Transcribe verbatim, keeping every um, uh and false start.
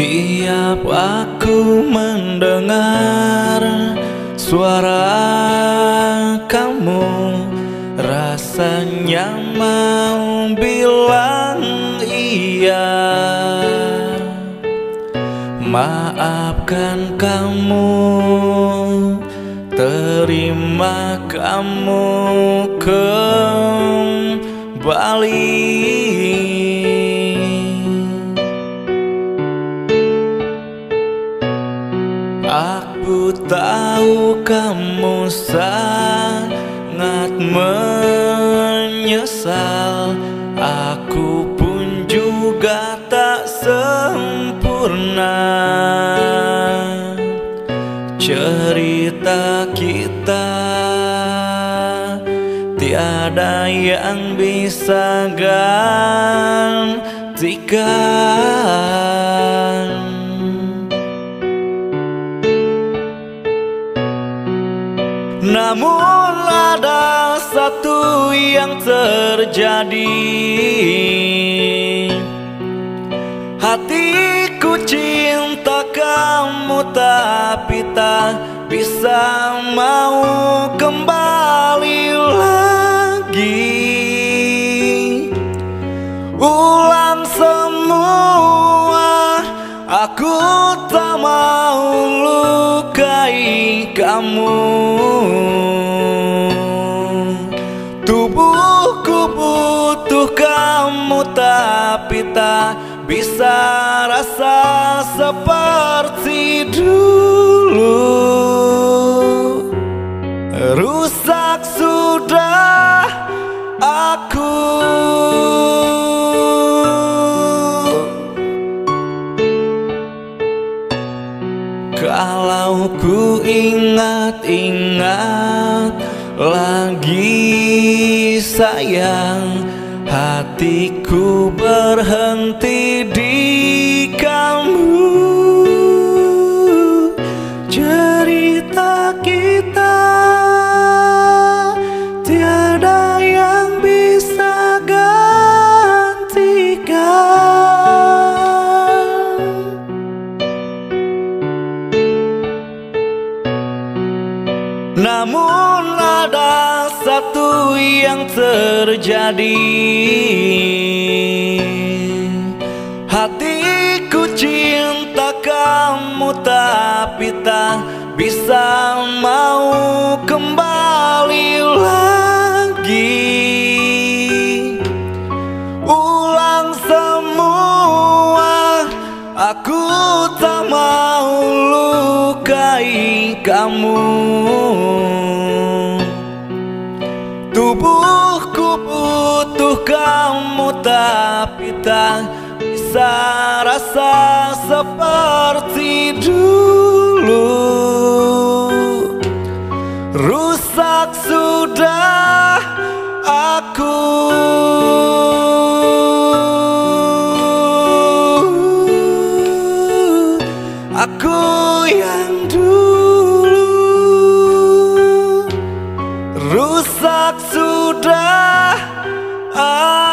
Tiap aku mendengar suara kamu, rasanya mau bilang iya. Maafkan kamu, terima kamu kembali. Aku tahu kamu sangat menyesal, aku pun juga tak sempurna. Cerita kita tiada yang bisa gantikan. Namun ada satu yang terjadi, hatiku cinta kamu tapi tak bisa mau kembali lagi. Ulang semua, aku tak mau lukai kamu. Tubuhku butuh kamu tapi tak bisa rasa seperti dulu. Rusak sudah aku. Kalau ku ingat-ingat lagi sayang, hatiku berhenti di kamu. Cerita kita tiada yang bisa gantikan. Namun ada satu yang terjadi, hatiku cinta kamu tapi tak bisa mau kembali lagi. Ulang semua, aku tak mau lukai kamu. Tubuhku butuh kamu tapi tak bisa rasa seperti dulu. Rusak sudah aku. Aku yang dulu. Rusak sudah aku.